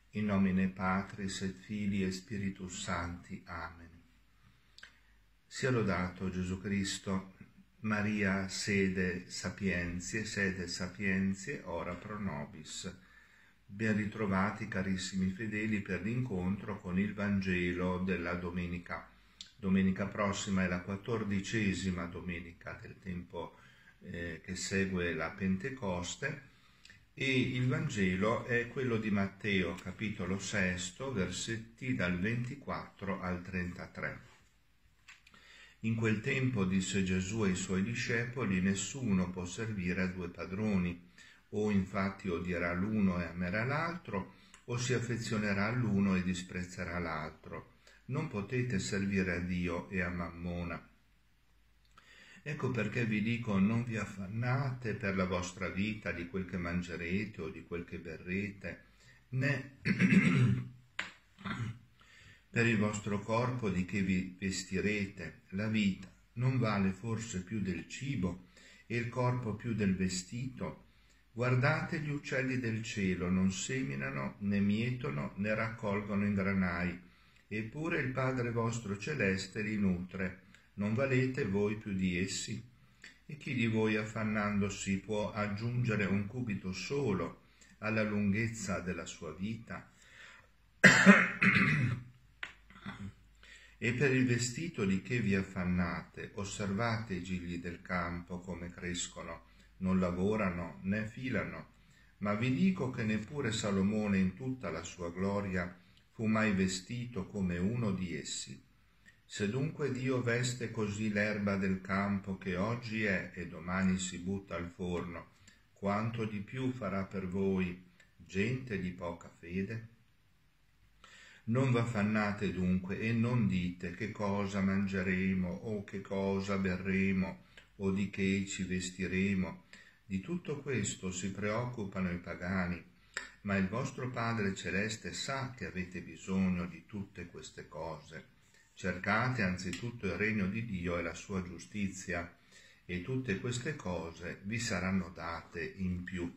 in nomine Patris et Filii et Spiritus Sancti. Amen. Sia lodato Gesù Cristo. Maria sede sapientiae, ora pro nobis. Ben ritrovati carissimi fedeli per l'incontro con il Vangelo della domenica. Domenica prossima è la 14ª domenica del tempo che segue la Pentecoste e il Vangelo è quello di Matteo, capitolo 6, versetti dal 24 al 33. In quel tempo disse Gesù ai suoi discepoli: nessuno può servire a due padroni, o infatti odierà l'uno e amerà l'altro, o si affezionerà all'uno e disprezzerà l'altro. Non potete servire a Dio e a Mammona. Ecco perché vi dico: non vi affannate per la vostra vita di quel che mangerete o di quel che berrete, né per il vostro corpo di che vi vestirete. La vita non vale forse più del cibo e il corpo più del vestito? Guardate gli uccelli del cielo, non seminano, né mietono, né raccolgono in granai, eppure il Padre vostro celeste li nutre. Non valete voi più di essi? E chi di voi affannandosi può aggiungere un cubito solo alla lunghezza della sua vita? E per il vestito di che vi affannate? Osservate i gigli del campo come crescono, non lavorano né filano, ma vi dico che neppure Salomone in tutta la sua gloria fu mai vestito come uno di essi. Se dunque Dio veste così l'erba del campo che oggi è e domani si butta al forno, quanto di più farà per voi, gente di poca fede? Non v'affannate dunque e non dite che cosa mangeremo o che cosa berremo o di che ci vestiremo. Di tutto questo si preoccupano i pagani, ma il vostro Padre Celeste sa che avete bisogno di tutte queste cose. Cercate anzitutto il regno di Dio e la sua giustizia, e tutte queste cose vi saranno date in più.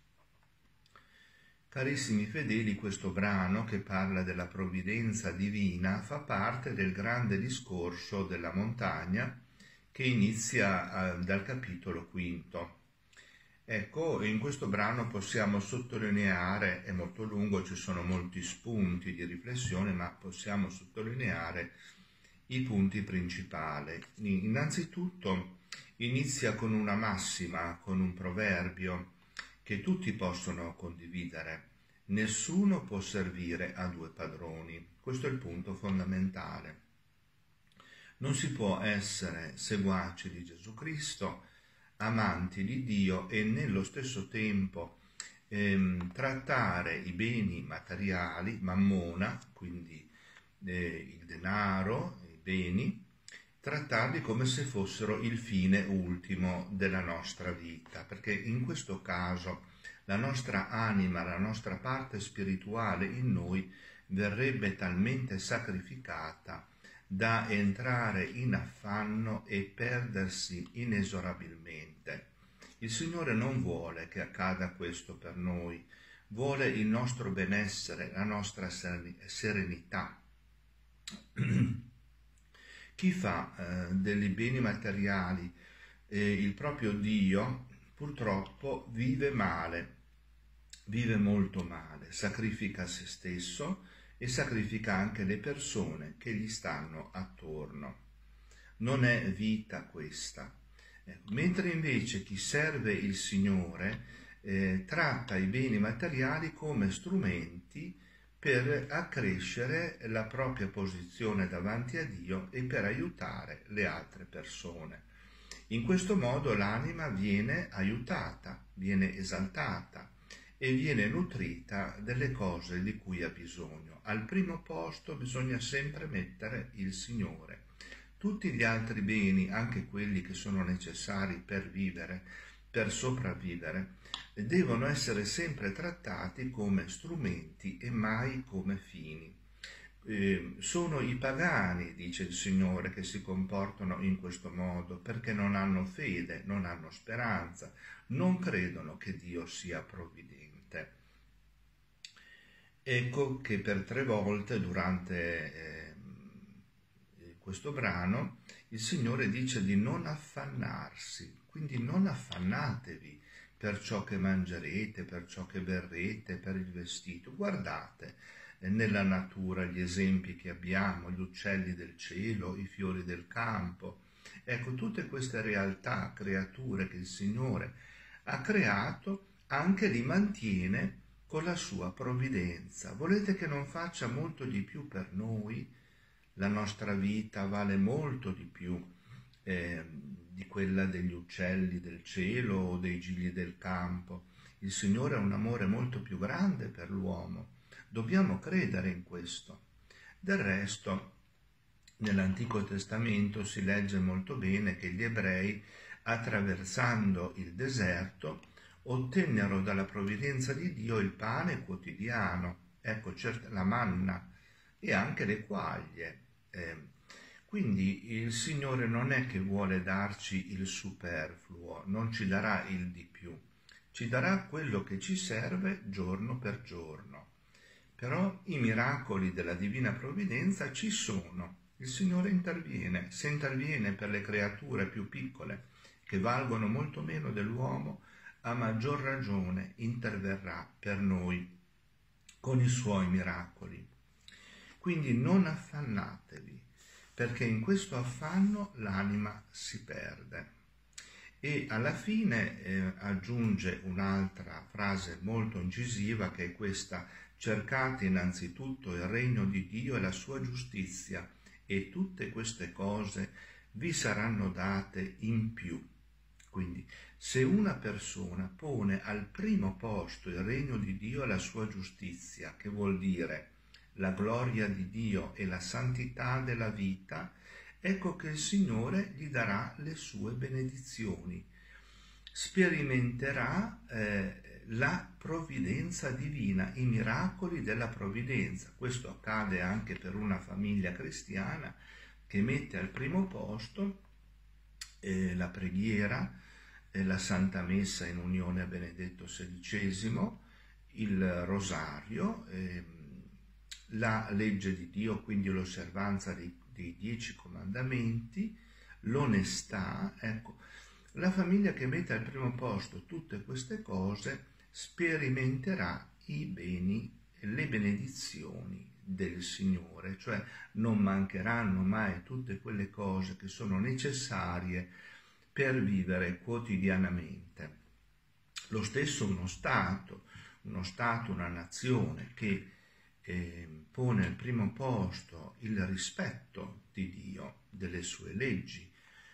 Carissimi fedeli, questo brano che parla della provvidenza divina fa parte del grande discorso della montagna che inizia dal capitolo 5. Ecco, in questo brano possiamo sottolineare, è molto lungo, ci sono molti spunti di riflessione, ma possiamo sottolineare i punti principali. Innanzitutto inizia con una massima, con un proverbio che tutti possono condividere. Nessuno può servire a due padroni. Questo è il punto fondamentale. Non si può essere seguaci di Gesù Cristo, amanti di Dio e nello stesso tempo trattare i beni materiali, mammona, quindi il denaro, i beni, trattarli come se fossero il fine ultimo della nostra vita, perché in questo caso la nostra anima, la nostra parte spirituale in noi verrebbe talmente sacrificata da entrare in affanno e perdersi inesorabilmente. Il Signore non vuole che accada questo per noi, vuole il nostro benessere, la nostra serenità. Chi fa dei beni materiali il proprio Dio, purtroppo vive male, vive molto male, sacrifica se stesso e sacrifica anche le persone che gli stanno attorno. Non è vita questa. Mentre invece chi serve il Signore tratta i beni materiali come strumenti per accrescere la propria posizione davanti a Dio e per aiutare le altre persone. In questo modo l'anima viene aiutata, viene esaltata e viene nutrita delle cose di cui ha bisogno. Al primo posto bisogna sempre mettere il Signore. Tutti gli altri beni, anche quelli che sono necessari per vivere, per sopravvivere, devono essere sempre trattati come strumenti e mai come fini. Sono i pagani, dice il Signore, che si comportano in questo modo perché non hanno fede, non hanno speranza, non credono che Dio sia provvidente. Ecco che per 3 volte durante questo brano il Signore dice di non affannarsi, quindi non affannatevi per ciò che mangerete, per ciò che berrete, per il vestito. Guardate nella natura gli esempi che abbiamo, gli uccelli del cielo, i fiori del campo. Ecco, tutte queste realtà, creature che il Signore ha creato, anche li mantiene con la sua provvidenza. Volete che non faccia molto di più per noi? La nostra vita vale molto di più di quella degli uccelli del cielo o dei gigli del campo. Il Signore ha un amore molto più grande per l'uomo. Dobbiamo credere in questo. Del resto, nell'Antico Testamento si legge molto bene che gli ebrei, attraversando il deserto, ottennero dalla provvidenza di Dio il pane quotidiano, ecco, la manna e anche le quaglie. Quindi il Signore non è che vuole darci il superfluo, non ci darà il di più, ci darà quello che ci serve giorno per giorno. Però i miracoli della divina provvidenza ci sono. Il Signore interviene, se interviene per le creature più piccole, che valgono molto meno dell'uomo, a maggior ragione interverrà per noi con i suoi miracoli. Quindi non affannatevi, perché in questo affanno l'anima si perde. E alla fine aggiunge un'altra frase molto incisiva, che è questa: cercate innanzitutto il regno di Dio e la sua giustizia, e tutte queste cose vi saranno date in più. Quindi, se una persona pone al primo posto il regno di Dio e la sua giustizia, che vuol dire la gloria di Dio e la santità della vita, ecco che il Signore gli darà le sue benedizioni. Sperimenterà la provvidenza divina, i miracoli della provvidenza. Questo accade anche per una famiglia cristiana che mette al primo posto la preghiera, la Santa Messa in unione a Benedetto XVI, il Rosario, la legge di Dio, quindi l'osservanza dei 10 comandamenti, l'onestà. Ecco, la famiglia che mette al primo posto tutte queste cose sperimenterà i beni e le benedizioni del Signore, cioè non mancheranno mai tutte quelle cose che sono necessarie per vivere quotidianamente. Lo stesso uno Stato, una nazione che pone al primo posto il rispetto di Dio, delle sue leggi,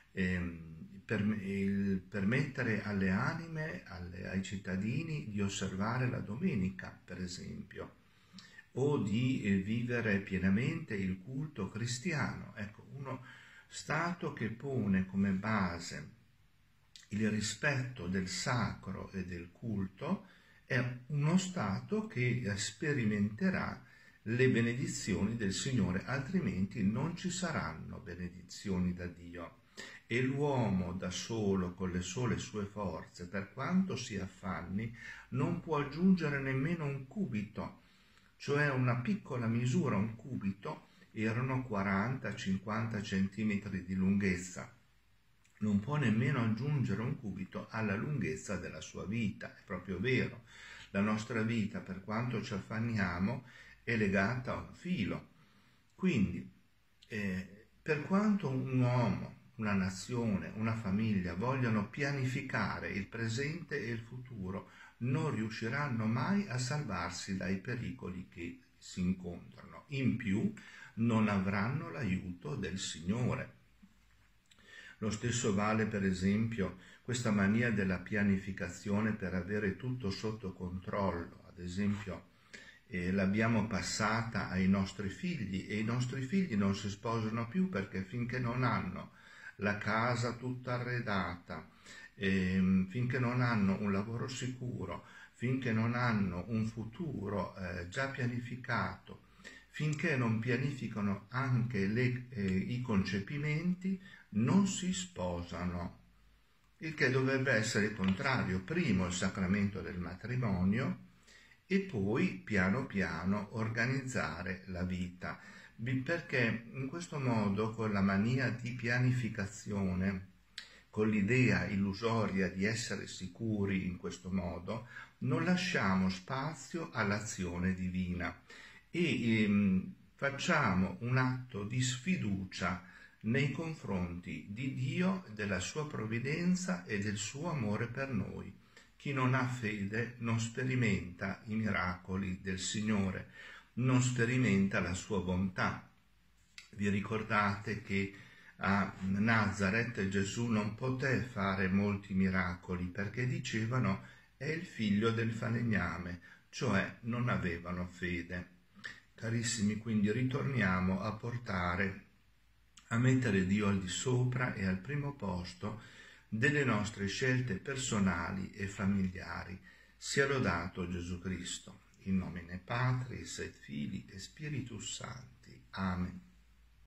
permettere alle anime, ai cittadini di osservare la domenica, per esempio, o di vivere pienamente il culto cristiano. Ecco, uno Stato che pone come base il rispetto del sacro e del culto è uno Stato che sperimenterà le benedizioni del Signore, altrimenti non ci saranno benedizioni da Dio. E l'uomo da solo, con le sole sue forze, per quanto si affanni, non può aggiungere nemmeno un cubito, cioè una piccola misura. Un cubito erano 40-50 centimetri di lunghezza. Non può nemmeno aggiungere un cubito alla lunghezza della sua vita. È proprio vero. La nostra vita, per quanto ci affanniamo, è legata a un filo. Quindi, per quanto un uomo, una nazione, una famiglia vogliono pianificare il presente e il futuro, non riusciranno mai a salvarsi dai pericoli che si incontrano. In più, non avranno l'aiuto del Signore. Lo stesso vale, per esempio, questa mania della pianificazione per avere tutto sotto controllo. Ad esempio, l'abbiamo passata ai nostri figli, e i nostri figli non si sposano più perché finché non hanno la casa tutta arredata, finché non hanno un lavoro sicuro, finché non hanno un futuro già pianificato, finché non pianificano anche i concepimenti, non si sposano. Il che dovrebbe essere il contrario: primo il sacramento del matrimonio e poi piano piano organizzare la vita, perché in questo modo, con la mania di pianificazione, con l'idea illusoria di essere sicuri in questo modo, non lasciamo spazio all'azione divina e facciamo un atto di sfiducia nei confronti di Dio, della sua provvidenza e del suo amore per noi. Chi non ha fede non sperimenta i miracoli del Signore, non sperimenta la sua bontà. Vi ricordate che a Nazareth Gesù non poté fare molti miracoli perché dicevano è il figlio del falegname, cioè non avevano fede. Carissimi, quindi ritorniamo a mettere Dio al di sopra e al primo posto delle nostre scelte personali e familiari. Sia lodato Gesù Cristo. In nomine Patris et Filii et Spiritus Sancti. Amen.